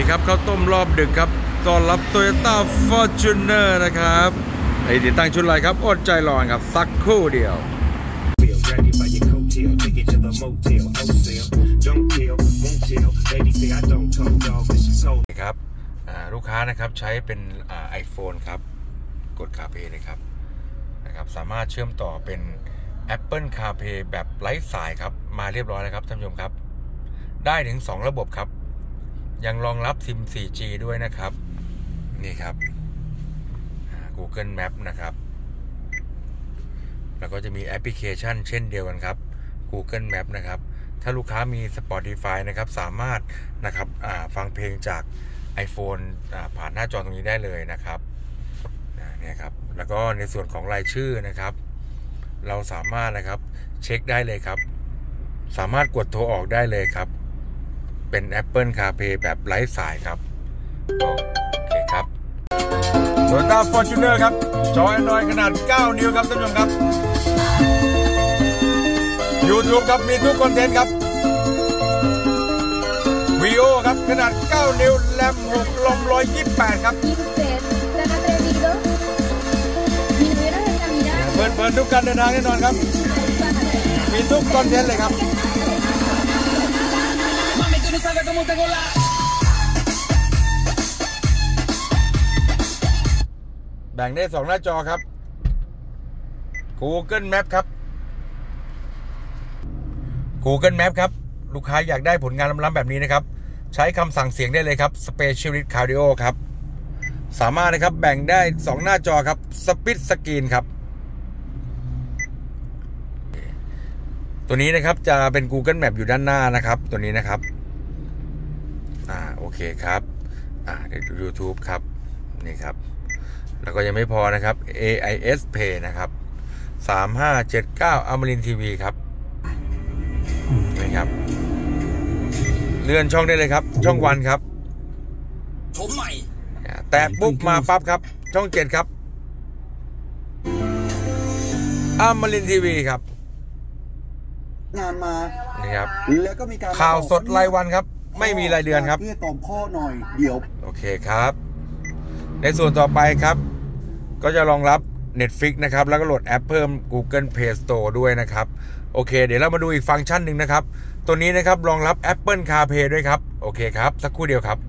ครับข้าวต้มรอบดึกครับต้อนรับ Toyota Fortuner นะครับไอ้ติดตั้งชุดอะไรครับอดใจรอครับสักครู่เดียวครับลูกค้านะครับใช้เป็นiPhone ครับกด CarPlay เลยครับสามารถเชื่อมต่อเป็น Apple CarPlay แบบไร้สายครับมาเรียบร้อยแล้วครับท่านผู้ชมครับได้ถึง2ระบบครับยังรองรับซิม 4G ด้วยนะครับนี่ครับGoogle Map นะครับแล้วก็จะมีแอปพลิเคชันเช่นเดียวกันครับ Google Map นะครับถ้าลูกค้ามี Spotify นะครับสามารถนะครับฟังเพลงจาก iPhone ผ่านหน้าจอตรงนี้ได้เลยนะครับเนี่ยครับแล้วก็ในส่วนของรายชื่อนะครับเราสามารถนะครับเช็คได้เลยครับสามารถกดโทรออกได้เลยครับเป็น Apple CarPlay แบบไร้สายครับโอเคครับ Toyota Fortuner ครับจอ Android ขนาด9นิ้วครับท่านผู้ชมครับ YouTube ครับมีทุกคอนเทนต์ครับวีโอครับขนาด9นิ้วแรม6ลม128ครับเปิดทุกการเดินทางแน่นอนครับมีทุกคอนเทนต์เลยครับแบ่งได้2หน้าจอครับ Google Map ครับ Google Map ครับลูกค้าอยากได้ผลงานล้ำๆแบบนี้นะครับใช้คำสั่งเสียงได้เลยครับ Specialist Cardio ครับสามารถนะครับแบ่งได้2หน้าจอครับ Split Screen ครับตัวนี้นะครับจะเป็น Google Map อยู่ด้านหน้านะครับตัวนี้นะครับโอเคครับเดี๋ยว YouTube ครับนี่ครับแล้วก็ยังไม่พอนะครับ AIS Pay นะครับ3579 Amarin TV ครับนี่ครับเลื่อนช่องได้เลยครับช่องวันครับชมใหม่แตะปุ๊บมาปั๊บครับช่อง7ครับAmarin TV ครับงานมานี่ครับแล้วก็มีการข่าวสดรายวันครับไม่มีรายเดือนครับเพื่อตอบพ่อหน่อยเดี๋ยวโอเคครับในส่วนต่อไปครับก็จะรองรับ Netflix นะครับแล้วก็โหลดแอปเพิ่ม Google Play Store ด้วยนะครับโอเคเดี๋ยวเรามาดูอีกฟังก์ชันหนึ่งนะครับตัวนี้นะครับรองรับ Apple CarPlay ด้วยครับโอเคครับสักครู่เดียวครับ